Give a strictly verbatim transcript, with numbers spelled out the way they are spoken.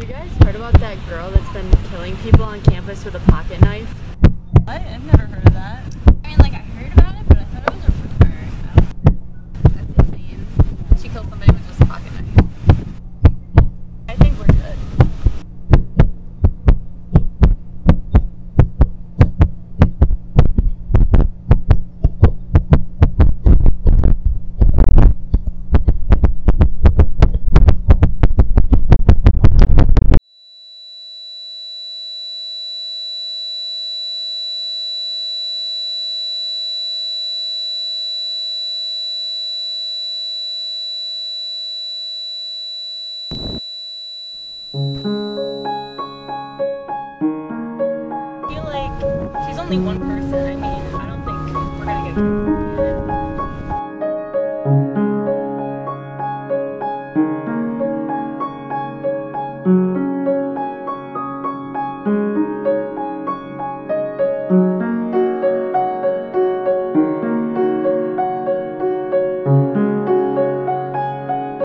guys heard about that girl that's been killing people on campus with a pocket knife? What? I've never heard of that. I mean, like, I heard about it, but I thought it was a rumor. I don't know. That's insane. She killed somebody with just a pocket knife. I think we're good. I feel like she's only one person.